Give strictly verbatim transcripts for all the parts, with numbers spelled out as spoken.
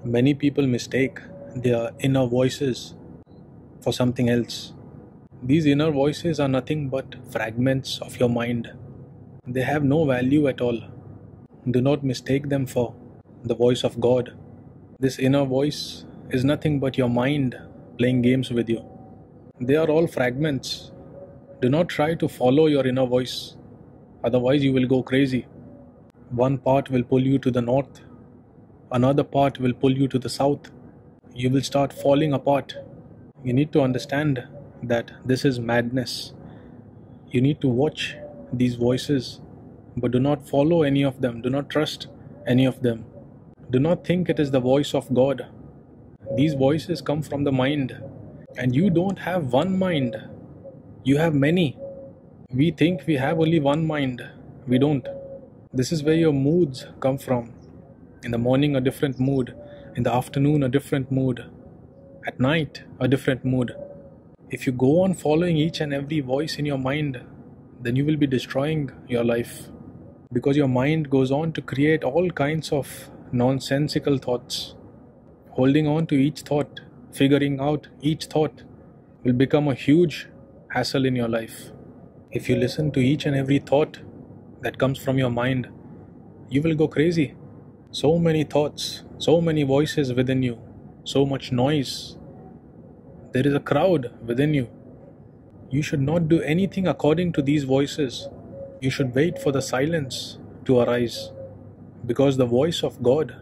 Many people mistake their inner voices for something else. These inner voices are nothing but fragments of your mind. They have no value at all. Do not mistake them for the voice of God. This inner voice is nothing but your mind playing games with you. They are all fragments. Do not try to follow your inner voice, otherwise, you will go crazy. One part will pull you to the north, another part will pull you to the south. You will start falling apart. You need to understand that this is madness. You need to watch these voices, but do not follow any of them. Do not trust any of them. Do not think it is the voice of God. These voices come from the mind, and you don't have one mind. You have many. We think we have only one mind. We don't. This is where your moods come from. In the morning, a different mood. In the afternoon, a different mood. At night, a different mood. If you go on following each and every voice in your mind, then you will be destroying your life. Because your mind goes on to create all kinds of nonsensical thoughts. Holding on to each thought, figuring out each thought, will become a huge hassle in your life. If you listen to each and every thought that comes from your mind, you will go crazy. So many thoughts, so many voices within you, so much noise. There is a crowd within you. You should not do anything according to these voices. You should wait for the silence to arise, because the voice of God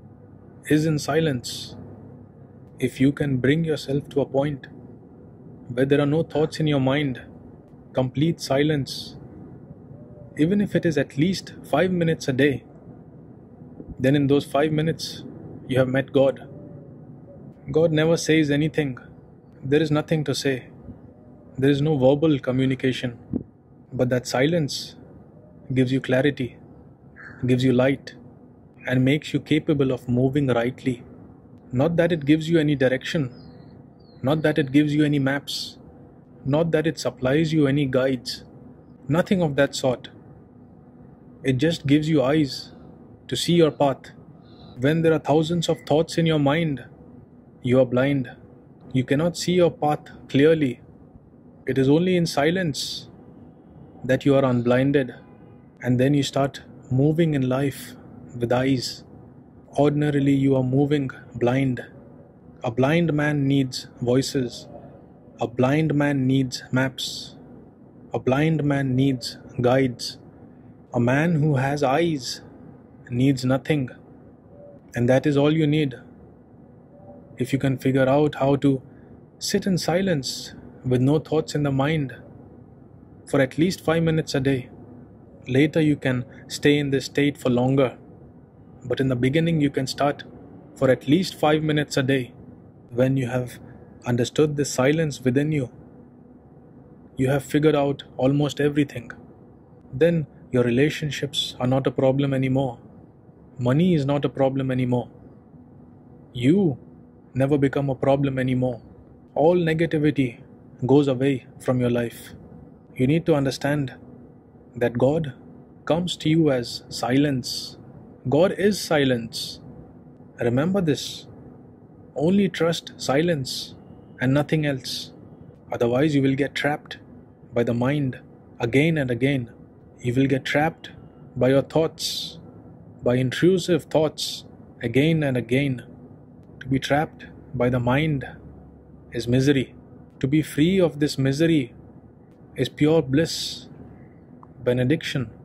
is in silence. If you can bring yourself to a point where there are no thoughts in your mind, complete silence, even if it is at least five minutes a day, then in those five minutes you have met God. God never says anything. There is nothing to say. There is no verbal communication. But that silence gives you clarity, gives you light, and makes you capable of moving rightly. Not that it gives you any direction, not that it gives you any maps, not that it supplies you any guides, nothing of that sort. It just gives you eyes to see your path. When there are thousands of thoughts in your mind, you are blind. You cannot see your path clearly. It is only in silence that you are unblinded, and then you start moving in life with eyes. Ordinarily, you are moving blind. A blind man needs voices. A blind man needs maps. A blind man needs guides. A man who has eyes needs nothing. And that is all you need. If you can figure out how to sit in silence with no thoughts in the mind for at least five minutes a day, later you can stay in this state for longer. But in the beginning, you can start for at least five minutes a day. When you have understood the silence within you, you have figured out almost everything. Then your relationships are not a problem anymore. Money is not a problem anymore. You never become a problem anymore. All negativity goes away from your life. You need to understand that God comes to you as silence. God is silence. Remember this. Only trust silence and nothing else. Otherwise, you will get trapped by the mind again and again. You will get trapped by your thoughts, by intrusive thoughts again and again. To be trapped by the mind is misery. To be free of this misery is pure bliss, benediction.